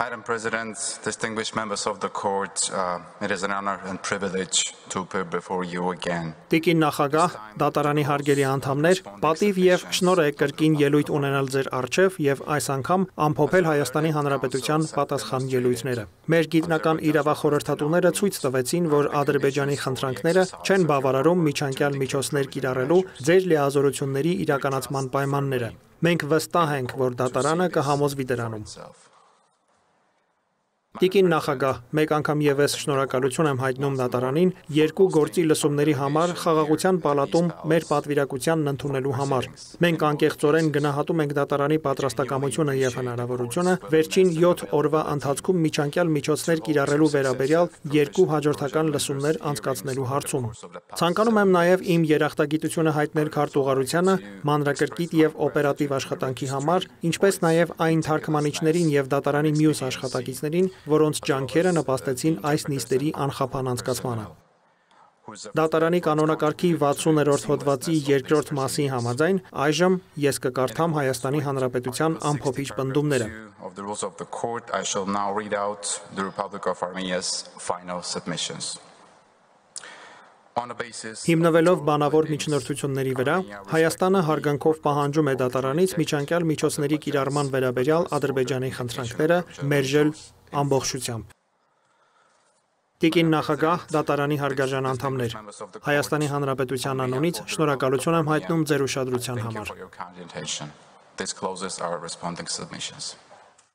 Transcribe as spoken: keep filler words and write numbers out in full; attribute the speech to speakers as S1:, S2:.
S1: Madam President, distinguished members of the court, uh, it is an honor and privilege to appear before you again.
S2: Տիկին նախագահ, դատարանի հարգելի անդամներ, պատիվ եւ շնորհ է կրկին ելույթ ունենալ ձեր առջև եւ այս անգամ ամփոփել Հայաստանի Հանրապետության պատասխան ելույթները։ Մեր գիտնական իրավախորհրդատուները ցույց տվեցին, որ Ադրբեջանի խնդրանքները չեն բավարարում միջանկյալ միջոցներ կիրառելու ձեր լիազորությունների իրականացման պայմանները։ Մենք վստահ ենք, որ դատարանը կհամոզվի դրանում։ Տիկին նախագահ, մեկ անգամ եւս շնորհակալություն եմ հայտնում դատարանին երկու գործի լսումների համար խաղաղության պալատում մեր պատվիրակությանն ընդունելու համար։ Մենք անկեղծորեն գնահատում ենք դատարանի պատրաստակամությունը եւ հնարավորությունը վերջին յոթ օրվա ընթացքում միջանկյալ միջոցներ կիրառելու վերաբերյալ երկու հաջորդական լսումներ անցկացնելու հարցում։ Ցանկանում եմ նաեւ իմ երախտագիտությունը հայտնել քարտուղարությանը մանրակրկիտ եւ օպերատիվ աշխատանքի համար, ինչպես նաեւ այն թարգմանիչներին եւ դատարանի մյուս աշխատակիցներին, որոնց ջանքերը նպաստեցին այս նիստերի անխափան անցկացմանը։ Դատարանի կանոնակարգի վաթսուներորդ հոդվածի երկրորդ մասի համաձայն այժմ ես կկարդամ Հայաստանի Հանրապետության ամփոփիչ պնդումները։ Հիմնվելով բանավոր միջնորդությունների վրա, Հայաստանը հարգանքով պահանջում է դատարանից միջանկյալ միջոցների կիրառման վերաբերյալ Ադրբեջանի խնդրանքները մերժել ամբողջությամբ։ Տիկին նախագահ, դատարանի հարգարժան անդամներ, Հայաստանի Հանրապետության անունից շնորհակալություն եմ հայտնում ձեր ուշադրության համար։